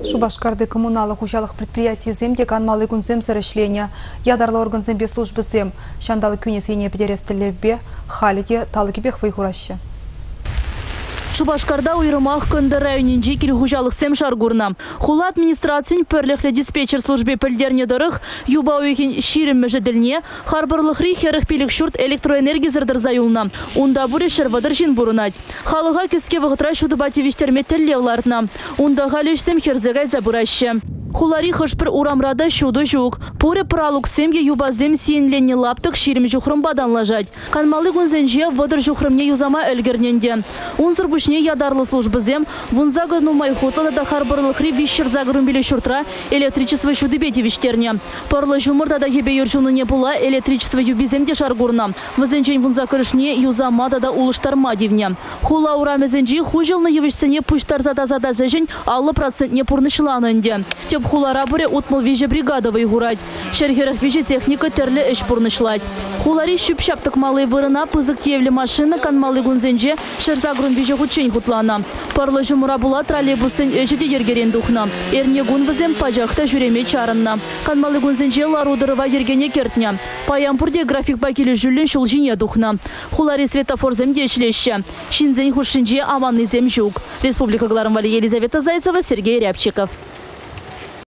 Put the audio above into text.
Шубашкарды коммуналы хужалық предприятий земде канмалы гунзем сырышления. Ядарлы орган зембе службы зем. Шандалы күнесене педерестілевбе, халиде талыкебех вайхураща. Шубашкарда уйрымах кынды районинжи кил хужалық сем шаргурна. Хула администрациян перлехлі диспетчер службе пілдерне дырых, юба уйхин ширим межеділне, харбарлықри херіх пилік шурт электроэнергия зырдырзаюлна. Унда буре шервадыр жин бурынать. Халыға кеске вғытра шудыбати виштерме теллегларна. Унда халешсем херзегай забыраща. Хулари хышпыр урамрада шуду жук. Пуре пралук семье юбазем сиенленне лаптык ширим жухрым бадан лажать. Канмалы гунзенже водыр жухрымне юзама өлгерненде. Унзыр бушне ядарлы службызем, вунзага нумай хотала да харбарлықри вишшір загырым биле шуртра электричество шуды бети виштерне. Парлы жумырда да ебе юршуны не була электричество юбиземде шаргурна. Вазенжен вунза кырышне юзама да улыштар мадивне. Хула урамезенжи хужылны евишсене пуштар зада зежень 50% не пурнышланынде. Хулара буре утмал виже бригадовый гурать. Шерхерах виже техника терле эш пурнышлать. Хулари щупшаптык малый вырына пызык тевле машина канмалы гунзенже шерзагрун виже хучень хутлана. Парлы жумура була троллейбусын эшеде ергерен духна. Эрне гунвызем пажахта жүреме чарынна. Канмалы гунзенже ларудырыва ергене кертня. Паямпурде график бакелі жүлін шулжине духна. Хулари светофорзем дешлеща. Шинзень хушинже аванный зем жук. Республика Гларамвали, Елизавета Зайцева, Сергей Рябчиков.